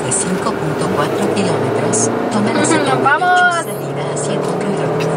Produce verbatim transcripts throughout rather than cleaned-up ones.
de cinco punto cuatro kilómetros, toma la ¡Nos setenta y ocho vamos! salida hacia Coquimbo.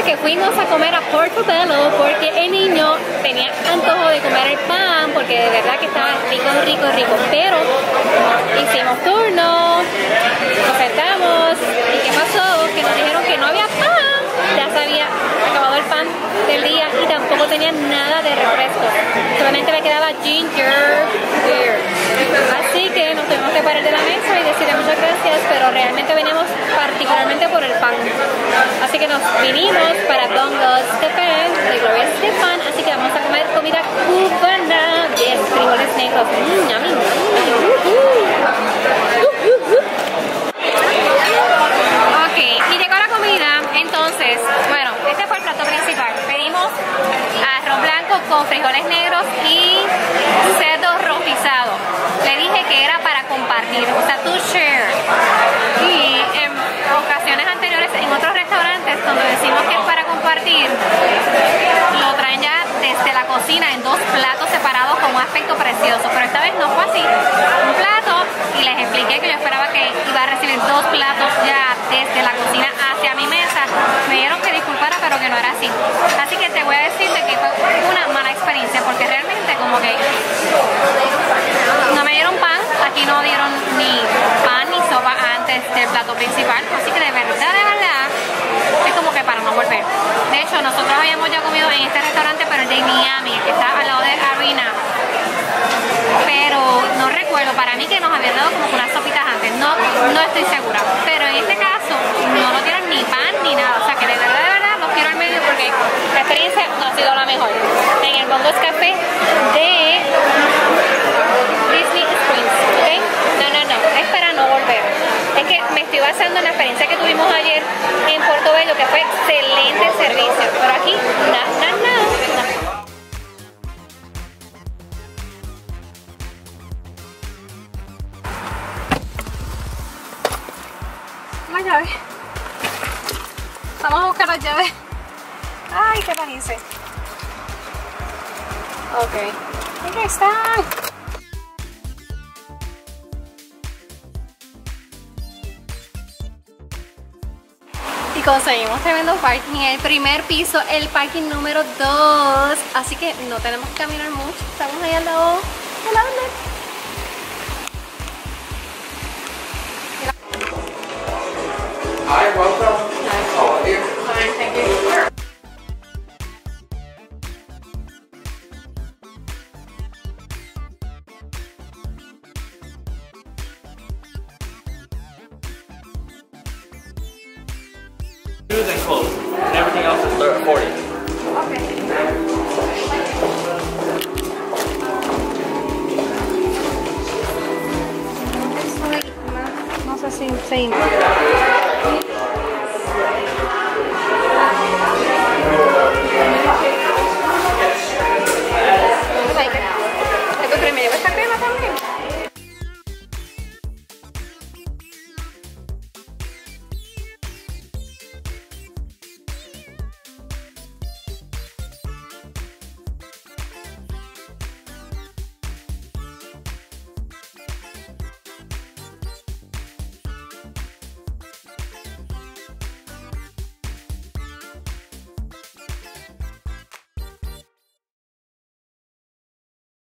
que fuimos a comer a Portobello porque el niño tenía antojo de comer el pan porque de verdad que estaba rico, rico, rico. Pero hicimos turno, nos sentamos y ¿qué pasó? Que nos dijeron que no había pan. Ya se había acabado el pan del día y tampoco tenía nada de refresco. Solamente me quedaba ginger beer. Así que nos tuvimos que parar de la mesa y decirle muchas gracias, pero realmente venimos particularmente por el pan. Así que nos vinimos para Bongo Stefan, de Gloria Estefan, así que vamos a comer comida cubana de frijoles negros. Mmm, yummy, yummy. Uh, uh. Uh, uh, uh. Ok, y llegó la comida, entonces, bueno, este fue el plato principal. Pedimos arroz blanco con frijoles negros y cerdo rostizado. Le dije que era para compartir, o sea, to share. Y en ocasiones anteriores, en otros restaurantes, cuando decimos que es para compartir, lo traen ya desde la cocina en dos platos separados con un aspecto precioso. Pero esta vez no fue así. Un plato, y les expliqué que yo esperaba que iba a recibir dos platos ya desde la cocina hacia mi mesa. Me dieron que disculpara, pero que no era así. Así que te voy a decir de que fue una mala experiencia, porque realmente como que no me dieron pan, aquí no dieron ni pan ni sopa antes del plato principal, así que de verdad, de verdad, es como que para no volver. De hecho, nosotros habíamos ya comido en este restaurante, pero el de Miami, que está al lado de Arena, pero no recuerdo, para mí que nos habían dado como unas sopitas antes, no, no estoy segura, pero en este caso no nos dieron ni pan ni nada, o sea que de verdad, de verdad, los quiero al medio porque la experiencia no ha sido la mejor. En el Bongo's Café de Disney Springs, ¿ok? No, no, no, es para no volver. Es que me estoy basando en la experiencia que tuvimos ayer en Portobello, que fue excelente el servicio, pero aquí, no, no, no, no. La llave. Vamos a buscar las llaves. Ay, qué panice. Ok. Aquí están. Y conseguimos tremendo parking en el primer piso, el parking número dos. Así que no tenemos que caminar mucho. Estamos ahí al lado de la bandera. Hi, welcome. How are you? Fine, thank you. Shoes and clothes, and everything else is start at forty. Okay. No sé si seguimos.